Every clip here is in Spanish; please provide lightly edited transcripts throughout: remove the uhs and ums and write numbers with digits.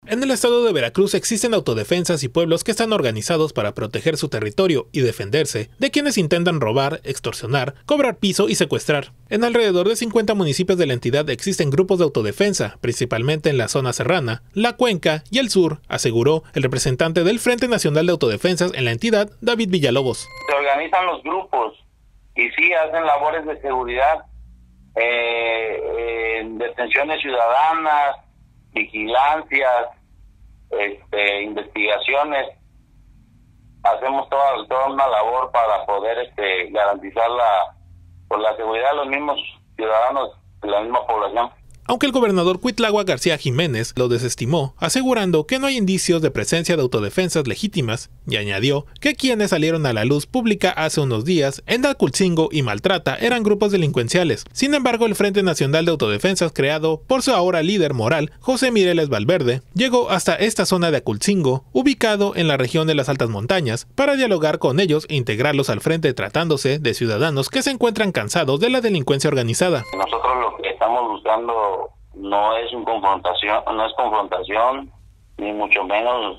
En el estado de Veracruz existen autodefensas y pueblos que están organizados para proteger su territorio y defenderse de quienes intentan robar, extorsionar, cobrar piso y secuestrar. En alrededor de 50 municipios de la entidad existen grupos de autodefensa, principalmente en la zona serrana, la cuenca y el sur, aseguró el representante del Frente Nacional de Autodefensas en la entidad, David Villalobos. Se organizan los grupos y sí hacen labores de seguridad, detenciones ciudadanas, vigilancias, investigaciones. Hacemos toda una labor para poder garantizar la seguridad de los mismos ciudadanos de la misma población. Aunque el gobernador Cuitláhuac García Jiménez lo desestimó, asegurando que no hay indicios de presencia de autodefensas legítimas, y añadió que quienes salieron a la luz pública hace unos días en Acultzingo y Maltrata eran grupos delincuenciales. Sin embargo, el Frente Nacional de Autodefensas, creado por su ahora líder moral, José Mireles Valverde, llegó hasta esta zona de Acultzingo, ubicado en la región de las altas montañas, para dialogar con ellos e integrarlos al frente, tratándose de ciudadanos que se encuentran cansados de la delincuencia organizada. Nosotros lo que estamos buscando no es confrontación, ni mucho menos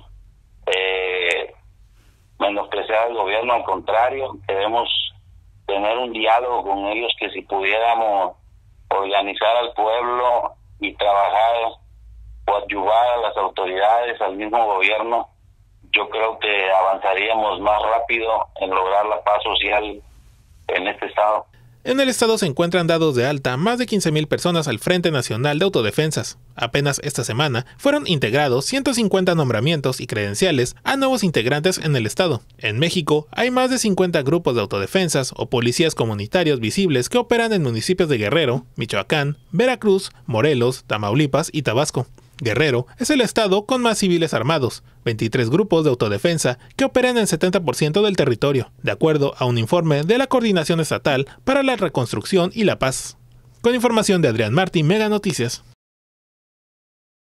menospreciar al gobierno. Al contrario, queremos tener un diálogo con ellos, que si pudiéramos organizar al pueblo y trabajar o ayudar a las autoridades, al mismo gobierno, yo creo que avanzaríamos más rápido en lograr la paz social en este estado. En el estado se encuentran dados de alta más de 15,000 personas al Frente Nacional de Autodefensas. Apenas esta semana fueron integrados 150 nombramientos y credenciales a nuevos integrantes en el estado. En México hay más de 50 grupos de autodefensas o policías comunitarios visibles que operan en municipios de Guerrero, Michoacán, Veracruz, Morelos, Tamaulipas y Tabasco. Guerrero es el estado con más civiles armados, 23 grupos de autodefensa que operan en el 70% del territorio, de acuerdo a un informe de la Coordinación Estatal para la Reconstrucción y la Paz. Con información de Adrián Martín, Mega Noticias.